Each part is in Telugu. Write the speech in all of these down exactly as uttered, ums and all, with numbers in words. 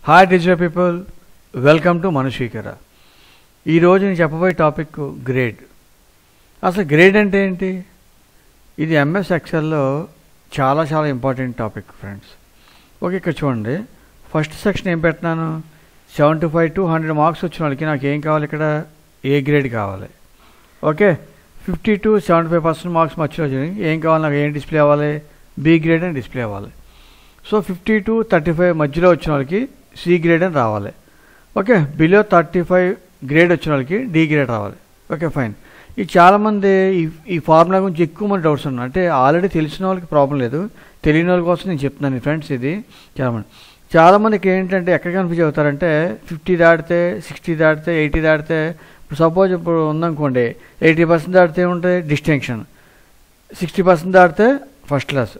Hi digital people, welcome to మనుషీకర. ఈరోజు నేను చెప్పబోయే టాపిక్ గ్రేడ్. అసలు గ్రేడ్ అంటే ఏంటి? ఇది ఎంఎస్ ఎక్సెల్లో చాలా చాలా ఇంపార్టెంట్ టాపిక్ ఫ్రెండ్స్. ఓకే, ఇక్కడ చూడండి. ఫస్ట్ సెక్షన్ ఏం పెట్టినాను, seventy five to hundred marks వచ్చిన వాళ్ళకి నాకు ఏం కావాలి, ఇక్కడ ఏ గ్రేడ్ కావాలి. Okay, fifty to seventy five percent marks మధ్యలో ఏం కావాలి, నాకు ఏం డిస్ప్లే అవ్వాలి, బి గ్రేడ్ అని డిస్ప్లే అవ్వాలి. So fifty to thirty five మధ్యలో వచ్చిన వాళ్ళకి సి గ్రేడ్ అని రావాలి. Okay, below thirty five grade వచ్చిన వాళ్ళకి డి గ్రేడ్ రావాలి. Okay fine. ఇది చాలామంది ఈ ఈ ఫార్ములా గురించి ఎక్కువ మంది డౌట్స్ ఉన్నాయి. అంటే ఆల్రెడీ తెలిసిన వాళ్ళకి ప్రాబ్లం లేదు, తెలియని వాళ్ళ కోసం నేను చెప్తున్నాను ఫ్రెండ్స్. ఇది చాలామంది చాలామందికి ఏంటంటే ఎక్కడ కన్ఫ్యూజ్ అవుతారంటే, ఫిఫ్టీ దాటితే సిక్స్టీ దాటితే ఎయిటీ దాటితే, ఇప్పుడు సపోజ్ ఇప్పుడు ఉందనుకోండి, ఎయిటీ పర్సెంట్ దాటితే ఉంటుంది డిస్టింక్షన్, సిక్స్టీ పర్సెంట్ దాటితే ఫస్ట్ క్లాస్,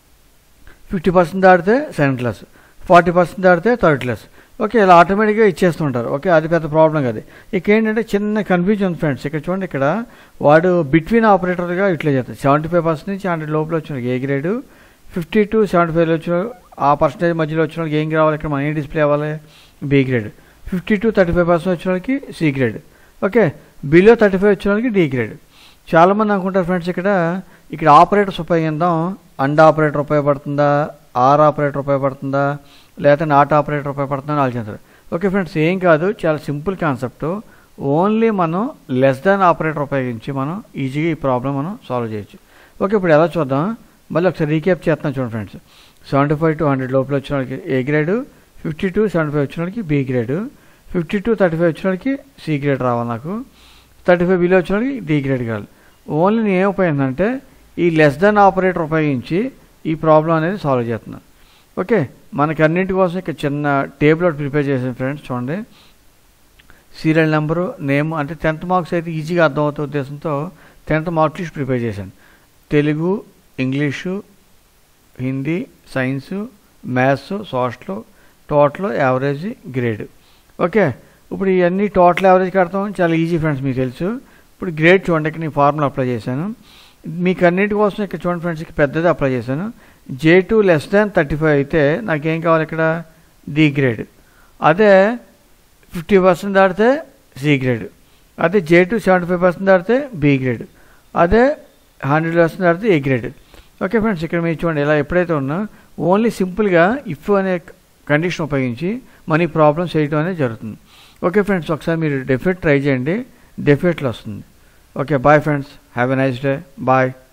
ఫిఫ్టీ పర్సెంట్ దాటితే సెకండ్ క్లాస్, ఫార్టీ పర్సెంట్ దాటితే థర్డ్ క్లాస్. ఓకే, ఇలా ఆటోమేటిక్గా ఇచ్చేస్తుంటారు. ఓకే, అది పెద్ద ప్రాబ్లం కాదు. ఇక ఏంటంటే చిన్న కన్ఫ్యూజన్ ఉంది ఫ్రెండ్స్. ఇక్కడ చూడండి, ఇక్కడ వాడు బిట్వీన్ ఆపరేటర్గా ఇట్లా చేస్తారు. సెవెంటీ ఫైవ్ పర్సెంట్ నుంచి హండ్రెడ్ లోపల వచ్చిన A grade, fifty to seventy five వచ్చిన ఆ పర్సెంటేజ్ మధ్యలో వచ్చిన వాళ్ళకి ఏం రావాలి, ఇక్కడ మన ఏం డిస్ప్లే అవ్వాలి, B grade. Fifty to thirty five percent వచ్చిన వాళ్ళకి C grade. Okay, below thirty five వచ్చిన వాళ్ళకి డి గ్రేడ్. చాలామంది అనుకుంటారు ఫ్రెండ్స్, ఇక్కడ ఇక్కడ ఆపరేటర్స్ ఉపయోగిద్దాం, అండ్ ఆపరేటర్ ఉపయోగపడుతుందా, ఆర్ ఆపరేటర్ ఉపయోగపడుతుందా, లేకపోతే నాట్ ఆపరేటర్ ఉపయోగపడుతుందా అని ఆలోచిస్తారు. ఓకే ఫ్రెండ్స్, ఏం కాదు, చాలా సింపుల్ కాన్సెప్ట్. ఓన్లీ మనం లెస్ దాన్ ఆపరేటర్ ఉపయోగించి మనం ఈజీగా ఈ ప్రాబ్లం మనం సాల్వ్ చేయొచ్చు. ఓకే, ఇప్పుడు ఎలా చూద్దాం, మళ్ళీ ఒకసారి రీక్యాప్ చేస్తాను చూడండి friends. Seventy five to hundred లోపల వచ్చిన వాళ్ళకి A grade, fifty to seventy five వచ్చిన వాళ్ళకి B grade, fifty to thirty five వచ్చిన వాళ్ళకి సి గ్రేడ్ రావాలి, నాకు థర్టీ ఫైవ్ బిలో వచ్చిన వాళ్ళకి డి గ్రేడ్ కావాలి. ఓన్లీ నేను ఏం ఉపయోగిందంటే ఈ లెస్ దాన్ ఆపరేటర్ ఉపయోగించి ఈ ప్రాబ్లం అనేది సాల్వ్ చేస్తున్నాను. ఓకే, మనకి అన్నింటి కోసం ఇక్కడ చిన్న టేబుల్ ఒకటి ప్రిపేర్ చేసాను ఫ్రెండ్స్. చూడండి, సీరియల్ నెంబరు, నేమ్, అంటే టెన్త్ మార్క్స్ అయితే ఈజీగా అర్థమవుతున్న ఉద్దేశంతో టెన్త్ మార్క్ లిస్ట్ ప్రిపేర్ చేశాను. Telugu, English, Hindi, science, maths, social, total, average, grade. Okay, ఇప్పుడు ఇవన్నీ టోటల్ యావరేజ్ కడతాం, చాలా ఈజీ ఫ్రెండ్స్, మీకు తెలుసు. ఇప్పుడు గ్రేడ్ చూడండి, ఇక్కడ నేను ఫార్ములా అప్లై చేశాను. మీకు అన్నింటి కోసం ఇక్కడ చూడండి ఫ్రెండ్స్, ఇక్కడ పెద్దది అప్లై చేశాను. J two less than thirty five అయితే నాకేం కావాలి, ఇక్కడ డి గ్రేడ్. అదే ఫిఫ్టీ పర్సెంట్ దాటితే సి గ్రేడ్. అదే J two seventy five percent దాటితే బి గ్రేడ్. అదే హండ్రెడ్ పర్సెంట్ దాటితే ఏ గ్రేడ్. ఓకే ఫ్రెండ్స్, ఇక్కడ మీరు చూడండి, ఇలా ఎప్పుడైతే ఉన్నా ఓన్లీ సింపుల్గా ఇఫ్ అనే కండిషన్ ఉపయోగించి మన ప్రాబ్లమ్స్ చేయడం అనేది జరుగుతుంది. ఓకే ఫ్రెండ్స్, ఒకసారి మీరు డెఫినెట్ ట్రై చేయండి, డెఫినెట్లో వస్తుంది. Okay, bye friends, have a nice day, bye.